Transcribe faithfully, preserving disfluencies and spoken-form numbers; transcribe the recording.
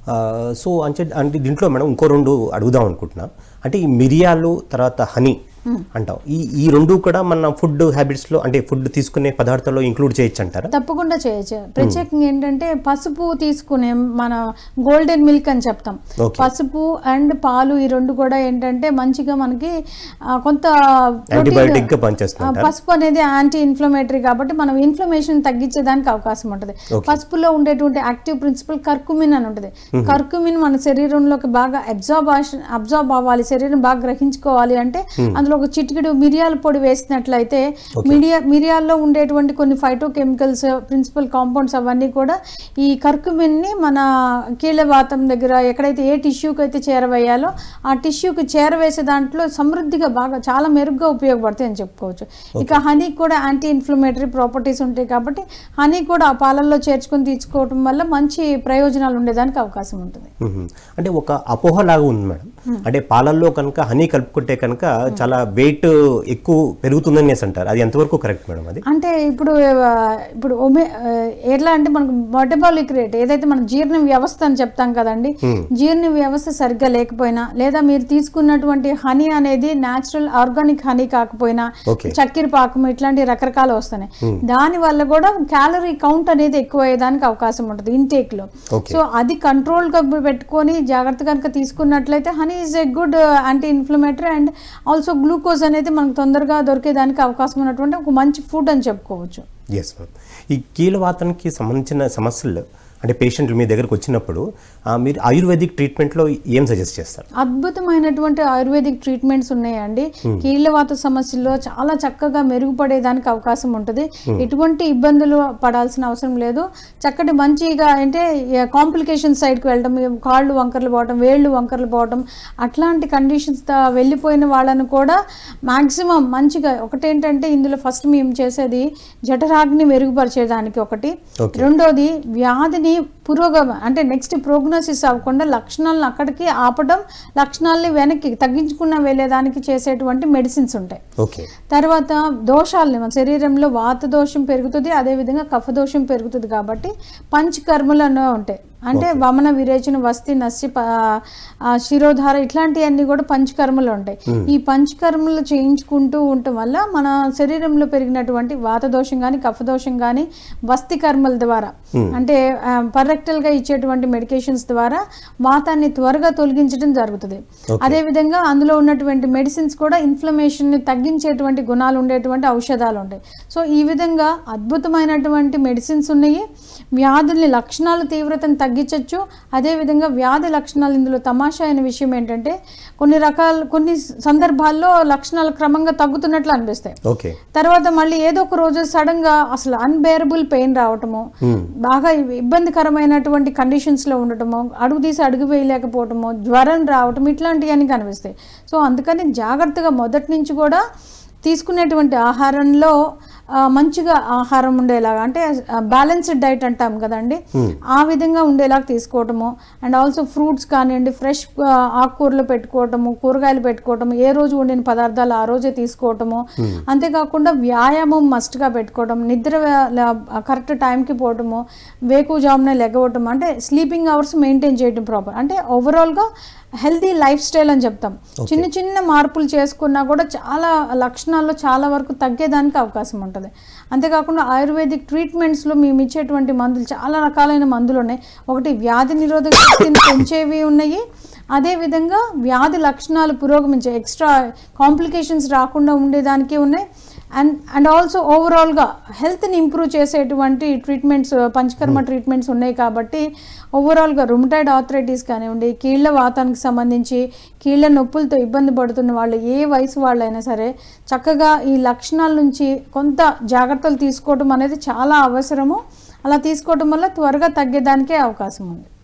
So అంటే అంటే దీంట్లో మేడం ఇంకో రెండు అడుగుదాం అనుకుంటున్నా. అంటే ఈ మిరియాలు తర్వాత హనీ అంటాం, ఈ ఈ రెండు కూడా మన ఫుడ్ హ్యాబిట్స్ లో అంటే ఫుడ్ తీసుకునే పదార్థాల్లో ఇంక్లూడ్ చేయొచ్చు అంటారా? తప్పకుండా చేయొచ్చు. ప్రత్యేకంగా ఏంటంటే పసుపు తీసుకునే మన గోల్డెన్ మిల్క్ అని చెప్తాం. పసుపు అండ్ పాలు ఈ రెండు కూడా ఏంటంటే మంచిగా మనకి కొంత పసుపు అనేది యాంటీ ఇన్ఫ్లమేటరీ కాబట్టి మనం ఇన్ఫ్లమేషన్ తగ్గించేదానికి అవకాశం ఉంటుంది. పసుపులో ఉండేటువంటి యాక్టివ్ ప్రిన్సిపల్ కర్కుమిన్ అని ఉంటుంది. కర్కుమిన్ మన శరీరంలోకి బాగా అబ్జార్బ్ అబ్జార్బ్ అవ్వాలి, శరీరం బాగా గ్రహించుకోవాలి అంటే అందులో ఒక చిటికెడు మిరియాల పొడి వేసినట్లయితే మిరియా మిరియాల్లో ఉండేటువంటి కొన్ని ఫైటో కెమికల్స్ ప్రిన్సిపల్ కాంపౌండ్స్ అవన్నీ కూడా ఈ కర్కుమిన్ ని మన కీళ్ళవాతం దగ్గర ఎక్కడైతే ఏ టిష్యూకి అయితే చేరవేయాలో ఆ టిష్యూకి చేరవేసే దాంట్లో సమృద్ధిగా బాగా చాలా మెరుగ్గా ఉపయోగపడతాయి అని చెప్పుకోవచ్చు. ఇక హనీ కూడా యాంటీ ఇన్ఫ్లమేటరీ ప్రాపర్టీస్ ఉంటాయి కాబట్టి హనీ కూడా ఆ పాలల్లో చేర్చుకొని తీసుకోవడం వల్ల మంచి ప్రయోజనాలు ఉండేదానికి అవకాశం ఉంటుంది. అంటే ఒక అపోహ లాగా ఉంది మేడం, అంటే పాలల్లో కనుక హనీ కలుపుకుంటే కనుక చాలా వెయిట్ ఎక్కువ పెరుగుతుందని అంటారు, అది ఎంతవరకు కరెక్ట్ మేడం? అది అంటే ఇప్పుడు ఇప్పుడు ఎట్లా అంటే మనకు మెటబాలిక్ రేట్ ఏదైతే మన జీర్ణ వ్యవస్థ అని చెప్తాం కదండి, జీర్ణ వ్యవస్థ సరిగ్గా లేకపోయినా లేదా మీరు తీసుకున్నటువంటి హనీ అనేది న్యాచురల్ ఆర్గానిక్ హనీ కాకపోయినా చక్కెర పాకం ఇట్లాంటి రకరకాలు వస్తున్నాయి, దాని వల్ల కూడా క్యాలరీ కౌంట్ అనేది ఎక్కువ అయ్యేదానికి అవకాశం ఉంటుంది ఇంటేక్ లో. సో అది కంట్రోల్ గా పెట్టుకొని జాగ్రత్తగా కనుక తీసుకున్నట్లయితే honey is a good anti inflammatory and also glucose అనేది మనకు తొందరగా దొరికేదానికి అవకాశం ఉన్నటువంటి ఒక మంచి ఫుడ్ అని చెప్పుకోవచ్చు. Yes ma'am. ఈ కీళ్ళవాతానికి సంబంధించిన సమస్యలు అంటే పేషెంట్లు మీ దగ్గరకు వచ్చినప్పుడు మీరు ఆయుర్వేదిక్ ట్రీట్మెంట్లో ఏం సజెస్ట్ చేస్తారు? అద్భుతమైనటువంటి ఆయుర్వేదిక్ ట్రీట్మెంట్స్ ఉన్నాయండి. కీళ్ళవాత సమస్యల్లో చాలా చక్కగా మెరుగుపడేదానికి అవకాశం ఉంటుంది. ఎటువంటి ఇబ్బందులు పడాల్సిన అవసరం లేదు. చక్కటి మంచిగా అంటే కాంప్లికేషన్ సైడ్కి వెళ్ళడం, కాళ్ళు వంకర్లు పోవడం, వేళ్ళు వంకర్లు పోవడం అట్లాంటి కండిషన్స్ వెళ్ళిపోయిన వాళ్ళను కూడా మ్యాక్సిమం మంచిగా ఒకటేంటంటే ఇందులో ఫస్ట్ మేము చేసేది జఠరాగ్ని మెరుగుపరిచేదానికి ఒకటి, రెండోది వ్యాధిని పురోగమ అంటే నెక్స్ట్ ప్రోగ్నోసిస్ అవ్వకుండా లక్షణాలను అక్కడికి ఆపడం, లక్షణాలని వెనక్కి తగ్గించుకున్న వెళ్ళేదానికి చేసేటువంటి మెడిసిన్స్ ఉంటాయి. తర్వాత దోషాలని మన శరీరంలో వాత దోషం పెరుగుతుంది, అదేవిధంగా కఫ దోషం పెరుగుతుంది కాబట్టి పంచకర్మలు అనే ఉంటాయి. అంటే వమన విరేచన వస్తి నస్సి శిరోధార ఇట్లాంటివన్నీ కూడా పంచకర్మలు ఉంటాయి. ఈ పంచకర్మలు చేయించుకుంటూ ఉండటం వల్ల మన శరీరంలో పెరిగినటువంటి వాత దోషం కానీ కఫ దోషం కానీ వస్తి కర్మల ద్వారా అంటే పర్రెక్టల్ గా ఇచ్చేటువంటి మెడికేషన్స్ ద్వారా వాతాన్ని త్వరగా తొలగించడం జరుగుతుంది. అదేవిధంగా అందులో ఉన్నటువంటి మెడిసిన్స్ కూడా ఇన్ఫ్లమేషన్ ని తగ్గించేటువంటి గుణాలు ఉండేటువంటి ఔషధాలు ఉంటాయి. సో ఈ విధంగా అద్భుతమైనటువంటి మెడిసిన్స్ ఉన్నాయి. వ్యాధుల్ని లక్షణాల తీవ్రతను తగ్గించవచ్చు. అదేవిధంగా వ్యాధి లక్షణాలు ఇందులో తమాషా అయిన విషయం ఏంటంటే కొన్ని రకాల కొన్ని సందర్భాల్లో లక్షణాలు క్రమంగా తగ్గుతున్నట్లు అనిపిస్తాయి. తర్వాత మళ్ళీ ఏదో ఒక రోజు సడన్ గా అసలు అన్బేరబుల్ పెయిన్ రావటము, బాగా ఇబ్బందికరమైనటువంటి కండిషన్స్ లో ఉండటము, అడుగు తీసి అడుగు వేయలేకపోవటము, జ్వరం రావటం ఇట్లాంటివన్నీ కనిపిస్తాయి. సో అందుకని జాగ్రత్తగా మొదటి నుంచి కూడా తీసుకునేటువంటి ఆహారంలో మంచిగా ఆహారం ఉండేలాగా అంటే బ్యాలెన్స్డ్ డైట్ అంటాం కదండి, ఆ విధంగా ఉండేలాగా తీసుకోవటము. అండ్ ఆల్సో ఫ్రూట్స్ కానివ్వండి, ఫ్రెష్ ఆకుకూరలు పెట్టుకోవటము, కూరగాయలు పెట్టుకోవటము, ఏ రోజు వండిన పదార్థాలు ఆ రోజే తీసుకోవటము. అంతేకాకుండా వ్యాయామం మస్ట్గా పెట్టుకోవడం, నిద్ర కరెక్ట్ టైంకి పోవటము, వేకువజామునే లెగవటం అంటే స్లీపింగ్ అవర్స్ మెయింటైన్ చేయడం ప్రాపర్ అంటే ఓవరాల్గా హెల్తీ లైఫ్ స్టైల్ అని చెప్తాం. చిన్న చిన్న మార్పులు చేసుకున్నా కూడా చాలా లక్షణాల్లో చాలా వరకు తగ్గేదానికి అవకాశం ఉంటుంది. అంతేకాకుండా ఆయుర్వేదిక్ ట్రీట్మెంట్స్లో మేము ఇచ్చేటువంటి మందులు చాలా రకాలైన మందులు ఉన్నాయి. ఒకటి వ్యాధి నిరోధక శక్తిని పెంచేవి ఉన్నాయి, అదేవిధంగా వ్యాధి లక్షణాలు పురోగమించే ఎక్స్ట్రా కాంప్లికేషన్స్ రాకుండా ఉండేదానికి ఉన్నాయి. అండ్ అండ్ ఆల్సో ఓవరాల్గా హెల్త్ని ఇంప్రూవ్ చేసేటువంటి ట్రీట్మెంట్స్ పంచకర్మ ట్రీట్మెంట్స్ ఉన్నాయి. కాబట్టి ఓవరాల్గా రుమటాయిడ్ ఆర్థరైటిస్ కానివ్వండి, కీళ్ళ వాతానికి సంబంధించి కీళ్ళ నొప్పులతో ఇబ్బంది పడుతున్న వాళ్ళు ఏ వయసు వాళ్ళైనా సరే చక్కగా ఈ లక్షణాల నుంచి కొంత జాగ్రత్తలు తీసుకోవడం అనేది చాలా అవసరము. అలా తీసుకోవడం వల్ల త్వరగా తగ్గేదానికే అవకాశం ఉంది.